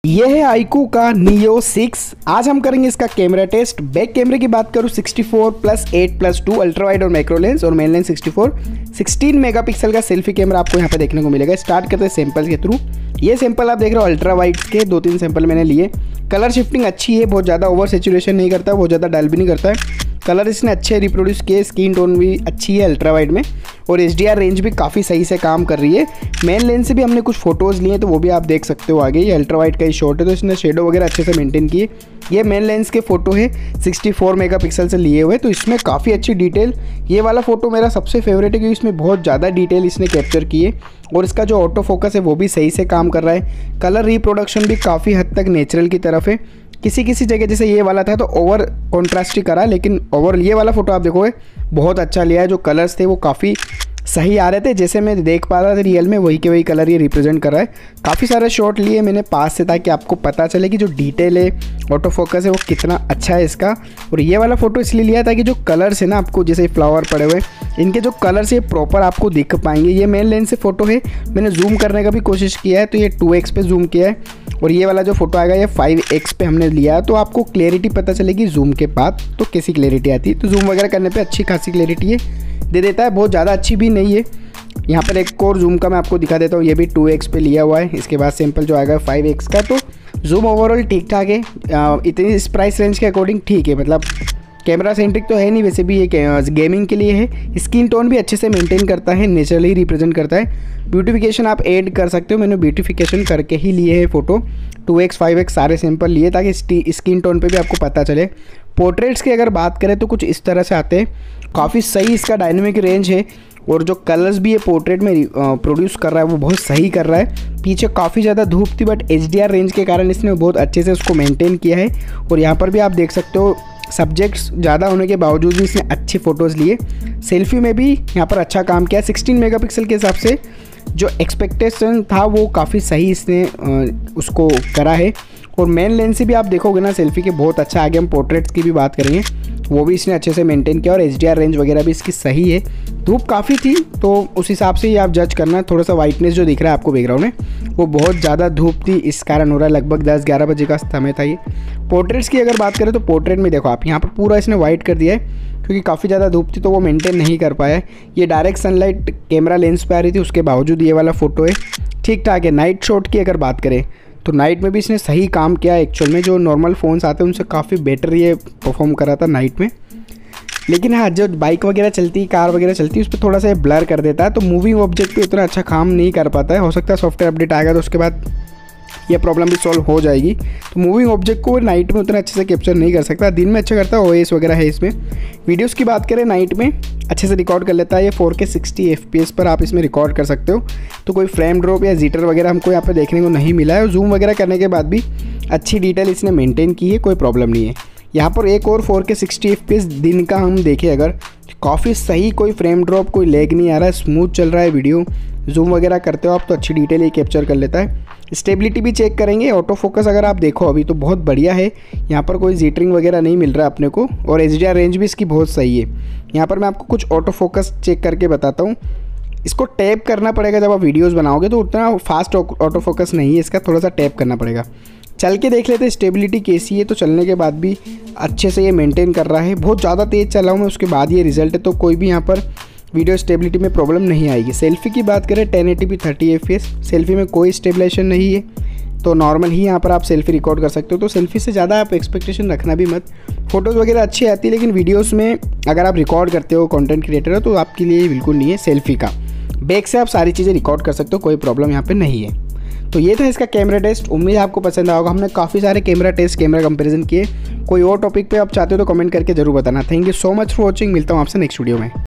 ये है आईकू का नियो 6। आज हम करेंगे इसका कैमरा टेस्ट। बैक कैमरे की बात करूँ 64+8+2 अल्ट्रा वाइड और मैक्रो लेंस और मेन लेंस 16 मेगापिक्सल का सेल्फी कैमरा आपको यहाँ पे देखने को मिलेगा। स्टार्ट करते हैं सैंपल के थ्रू। ये सैंपल आप देख रहे हो अल्ट्रा वाइड के 2-3 सैंपल मैंने लिए। कलर शिफ्टिंग अच्छी है, बहुत ज़्यादा ओवर सेचुरेशन नहीं करता, बहुत ज़्यादा डल भी नहीं करता है। कलर इसने अच्छे रिप्रोड्यूस किए, स्किन टोन भी अच्छी है अल्ट्रा वाइड में और HDR रेंज भी काफ़ी सही से काम कर रही है। मेन लेंस से भी हमने कुछ फोटोज़ लिए तो वो भी आप देख सकते हो आगे। ये अल्ट्रा वाइड का ही शॉट है तो इसने शेडो वगैरह अच्छे से मेंटेन किए। ये मेन लेंस के फ़ोटो है 64 मेगापिक्सल से लिए हुए, तो इसमें काफ़ी अच्छी डिटेल। ये वाला फ़ोटो मेरा सबसे फेवरेट है क्योंकि इसमें बहुत ज़्यादा डिटेल इसने कैप्चर की है और इसका जो ऑटो फोकस है वो भी सही से काम कर रहा है। कलर रिप्रोडक्शन भी काफ़ी हद तक नेचुरल की तरफ है। किसी जगह जैसे ये वाला था तो ओवर कॉन्ट्रास्ट ही करा, लेकिन ओवर ये वाला फ़ोटो आप देखोगे बहुत अच्छा लिया है। जो कलर्स थे वो काफ़ी सही आ रहे थे, जैसे मैं देख पा रहा था रियल में वही के वही कलर ये रिप्रेजेंट कर रहा है। काफ़ी सारे शॉट लिए मैंने पास से ताकि आपको पता चले कि जो डिटेल है, ऑटो फोकस है वो कितना अच्छा है इसका। और ये वाला फ़ोटो इसलिए लिया ताकि जो कलर्स है ना, आपको जैसे फ्लावर पड़े हुए इनके जो कलर्स है प्रॉपर आपको दिख पाएंगे। ये मेन लेंस से फ़ोटो है, मैंने जूम करने का भी कोशिश किया है तो ये 2x पे जूम किया है और ये वाला जो फोटो आएगा ये 5x पे हमने लिया है, तो आपको क्लैरिटी पता चलेगी जूम के बाद तो कैसी क्लैरिटी आती है। तो जूम वगैरह करने पे अच्छी खासी क्लैरिटी है दे देता है, बहुत ज़्यादा अच्छी भी नहीं है। यहाँ पर एक और जूम का मैं आपको दिखा देता हूँ, ये भी 2x पे लिया हुआ है। इसके बाद सैंपल जो आएगा 5x का, तो जूम ओवरऑल ठीक ठाक है। इतनी इस प्राइस रेंज के अकॉर्डिंग ठीक है, मतलब कैमरा सेंट्रिक तो है नहीं, वैसे भी ये गेमिंग के लिए है। स्किन टोन भी अच्छे से मेंटेन करता है, नेचुरली रिप्रेजेंट करता है। ब्यूटिफिकेशन आप ऐड कर सकते हो, मैंने ब्यूटिफिकेशन करके ही लिए है फ़ोटो। 2x 5x सारे सैंपल लिए ताकि स्किन टोन पे भी आपको पता चले। पोर्ट्रेट्स की अगर बात करें तो कुछ इस तरह से आते हैं, काफ़ी सही इसका डायनेमिक रेंज है और जो कलर्स भी ये पोर्ट्रेट में प्रोड्यूस कर रहा है वो बहुत सही कर रहा है। पीछे काफ़ी ज़्यादा धूप थी बट HDR रेंज के कारण इसने बहुत अच्छे से उसको मेंटेन किया है। और यहाँ पर भी आप देख सकते हो सब्जेक्ट्स ज़्यादा होने के बावजूद भी इसने अच्छी फ़ोटोज़ लिए। सेल्फी में भी यहाँ पर अच्छा काम किया। 16 मेगापिक्सल के हिसाब से जो एक्सपेक्टेशन था वो काफ़ी सही इसने उसको करा है। और मेन लेंस से भी आप देखोगे ना सेल्फी के बहुत अच्छा। आगे हम पोर्ट्रेट्स की भी बात करेंगे, वो भी इसने अच्छे से मेंटेन किया और HDR रेंज वगैरह भी इसकी सही है। धूप काफ़ी थी तो उस हिसाब से ही आप जज करना। थोड़ा सा वाइटनेस जो दिख रहा है आपको बैकग्राउंड में वो बहुत ज़्यादा धूप थी, इस कारण हो रहा है। लगभग 10-11 बजे का समय था ये। पोर्ट्रेट्स की अगर बात करें तो पोर्ट्रेट में देखो आप यहाँ पर पूरा इसने वाइट कर दिया है क्योंकि काफ़ी ज़्यादा धूप थी तो वो मेंटेन नहीं कर पाया। ये डायरेक्ट सनलाइट कैमरा लेंस पे आ रही थी, उसके बावजूद ये वाला फ़ोटो है ठीक ठाक है। नाइट शॉट की अगर बात करें तो नाइट में भी इसने सही काम किया। एक्चुअल में जो नॉर्मल फ़ोन्स आते हैं उनसे काफ़ी बेटर ये परफॉर्म करा था नाइट में। लेकिन हाँ, जो बाइक वगैरह चलती है, कार वगैरह चलती है, उस पर थोड़ा सा ब्लर कर देता है, तो मूविंग ऑब्जेक्ट पे उतना अच्छा काम नहीं कर पाता है। हो सकता है सॉफ्टवेयर अपडेट आएगा तो उसके बाद ये प्रॉब्लम भी सॉल्व हो जाएगी। तो मूविंग ऑब्जेक्ट को नाइट में उतना अच्छे से कैप्चर नहीं कर सकता, दिन में अच्छा करता है। OS वगैरह है इसमें। वीडियोस की बात करें नाइट में अच्छे से रिकॉर्ड कर लेता है। ये 4K 60 FPS पर आप इसमें रिकॉर्ड कर सकते हो, तो कोई फ्रेम ड्रॉप या जिटर वगैरह हमको यहाँ पर देखने को नहीं मिला है। और जूम वगैरह करने के बाद भी अच्छी डिटेल इसने मेंटेन की है, कोई प्रॉब्लम नहीं है। यहाँ पर एक और 4K 60 FPS दिन का हम देखें अगर, काफ़ी सही, कोई फ्रेम ड्रॉप कोई लैग नहीं आ रहा है, स्मूथ चल रहा है वीडियो। जूम वगैरह करते हो आप तो अच्छी डिटेल ये कैप्चर कर लेता है। स्टेबिलिटी भी चेक करेंगे। ऑटो फोकस अगर आप देखो अभी तो बहुत बढ़िया है, यहाँ पर कोई जिटरिंग वगैरह नहीं मिल रहा है अपने को। और HDR रेंज भी इसकी बहुत सही है। यहाँ पर मैं आपको कुछ ऑटो फोकस चेक करके बताता हूँ। इसको टैप करना पड़ेगा जब आप वीडियोज़ बनाओगे, तो उतना फास्ट ऑटो फोकस नहीं है इसका, थोड़ा सा टैप करना पड़ेगा। चल के देख लेते हैं स्टेबिलिटी कैसी है। तो चलने के बाद भी अच्छे से ये मेंटेन कर रहा है। बहुत ज़्यादा तेज़ चला हूँ मैं, उसके बाद ये रिजल्ट है, तो कोई भी यहाँ पर वीडियो स्टेबिलिटी में प्रॉब्लम नहीं आएगी। सेल्फी की बात करें 1080p 30 FPS, सेल्फी में कोई स्टेबलाइजेशन नहीं है, तो नॉर्मल ही यहाँ पर आप सेल्फी रिकॉर्ड कर सकते हो। तो सेल्फी से ज़्यादा आप एक्सपेक्टेशन रखना भी मत। फोटोज़ वगैरह अच्छी आती है, लेकिन वीडियोज़ में अगर आप रिकॉर्ड करते हो, कंटेंट क्रिएटर हो, तो आपके लिए बिल्कुल नहीं है सेल्फी का। बैक से आप सारी चीज़ें रिकॉर्ड कर सकते हो, कोई प्रॉब्लम यहाँ पर नहीं है। तो ये था इसका कैमरा टेस्ट। उम्मीद है आपको पसंद आएगा। हमने काफ़ी सारे कैमरा टेस्ट, कैमरा कंपैरिजन किए। कोई और टॉपिक पे आप चाहते हो तो कमेंट करके जरूर बताना। Thank you so much for watching. मिलता हूँ आपसे नेक्स्ट वीडियो में।